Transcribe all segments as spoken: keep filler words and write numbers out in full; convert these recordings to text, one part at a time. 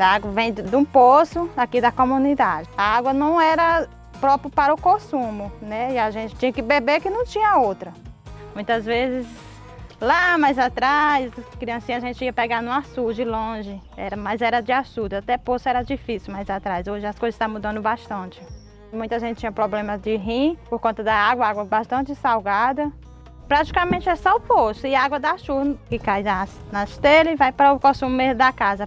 Essa água vem de um poço aqui da comunidade. A água não era própria para o consumo, né? E a gente tinha que beber que não tinha outra. Muitas vezes, lá mais atrás, criancinha, a gente ia pegar no açude, longe, era, mas era de açude, até poço era difícil mais atrás. Hoje as coisas estão mudando bastante. Muita gente tinha problemas de rim por conta da água, água bastante salgada. Praticamente é só o poço e água da chuva que cai nas, nas telhas e vai para o consumo mesmo da casa.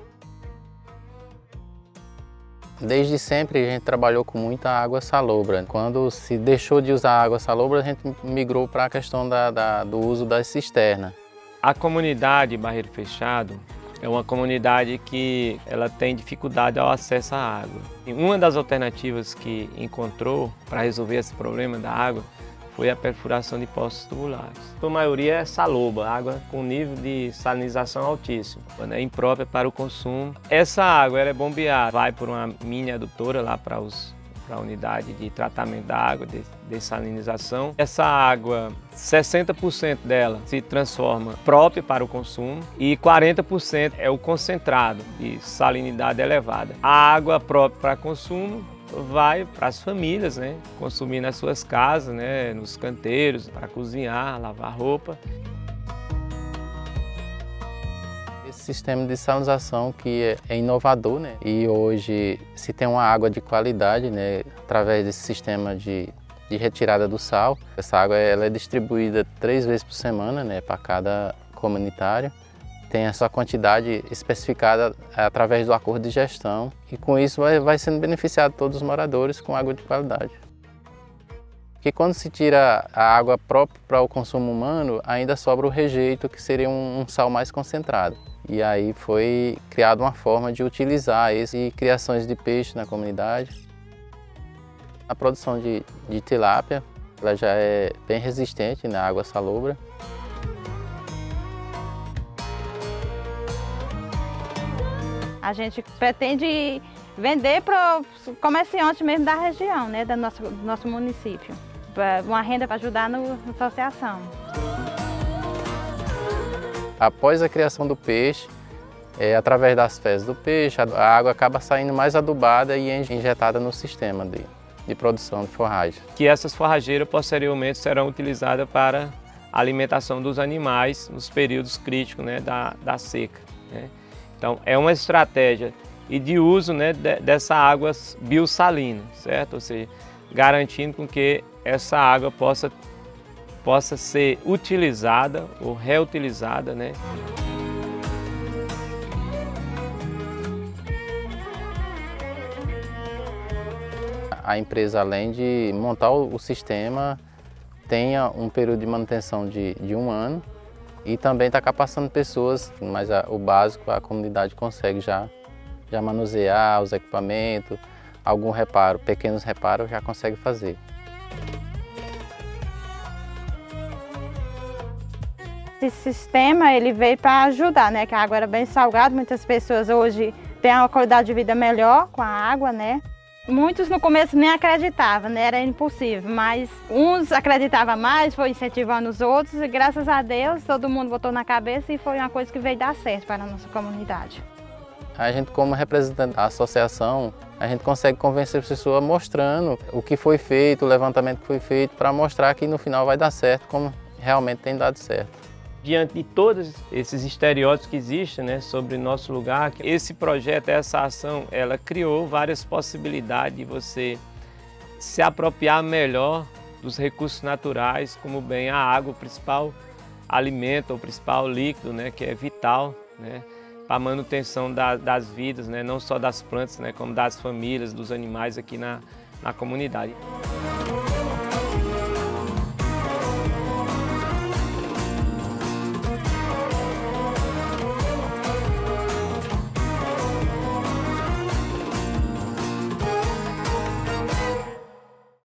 Desde sempre a gente trabalhou com muita água salobra. Quando se deixou de usar água salobra, a gente migrou para a questão da, da, do uso das cisternas. A comunidade Barreiro Fechado é uma comunidade que ela tem dificuldade ao acesso à água. E uma das alternativas que encontrou para resolver esse problema da água foi a perfuração de poços tubulares. A maioria é salobra, água com nível de salinização altíssimo, é imprópria para o consumo. Essa água ela é bombeada, vai por uma mini adutora lá para, os, para a unidade de tratamento da água, de dessalinização. Essa água, sessenta por cento dela se transforma própria para o consumo e quarenta por cento é o concentrado de salinidade elevada. A água própria para consumo vai para as famílias, né, consumir nas suas casas, né, nos canteiros, para cozinhar, lavar roupa. Esse sistema de salinização que é inovador, né, e hoje se tem uma água de qualidade, né, através desse sistema de, de retirada do sal. Essa água ela é distribuída três vezes por semana, né, para cada comunitário. Tem a sua quantidade especificada através do acordo de gestão e com isso vai, vai sendo beneficiado todos os moradores com água de qualidade. Porque quando se tira a água própria para o consumo humano, ainda sobra o rejeito, que seria um, um sal mais concentrado. E aí foi criada uma forma de utilizar isso e criações de peixe na comunidade. A produção de, de tilápia ela já é bem resistente na água salobra. A gente pretende vender para os comerciantes mesmo da região, né, do nosso, do nosso município. Uma renda para ajudar no, na associação. Após a criação do peixe, é, através das fezes do peixe, a água acaba saindo mais adubada e injetada no sistema de, de produção de forragem. Que essas forrageiras posteriormente serão utilizadas para a alimentação dos animais nos períodos críticos, né, da, da seca, né? Então, é uma estratégia e de uso, né, dessa água biossalina, certo? Ou seja, garantindo com que essa água possa, possa ser utilizada ou reutilizada, né? A empresa, além de montar o sistema, tenha um período de manutenção de, de um ano. E também está capacitando pessoas, mas a, o básico a comunidade consegue já, já manusear os equipamentos, algum reparo, pequenos reparos já consegue fazer. Esse sistema ele veio para ajudar, né? Que a água era bem salgada, muitas pessoas hoje têm uma qualidade de vida melhor com a água, né? Muitos no começo nem acreditavam, né? Era impossível, mas uns acreditavam mais, foi incentivando os outros e graças a Deus todo mundo botou na cabeça e foi uma coisa que veio dar certo para a nossa comunidade. A gente, como representante da associação, a gente consegue convencer a pessoa mostrando o que foi feito, o levantamento que foi feito, para mostrar que no final vai dar certo, como realmente tem dado certo. Diante de todos esses estereótipos que existem, né, sobre nosso lugar, esse projeto, essa ação, ela criou várias possibilidades de você se apropriar melhor dos recursos naturais, como bem a água, o principal alimento, o principal líquido, né, que é vital, né, para a manutenção da, das vidas, né, não só das plantas, né, como das famílias, dos animais aqui na, na comunidade.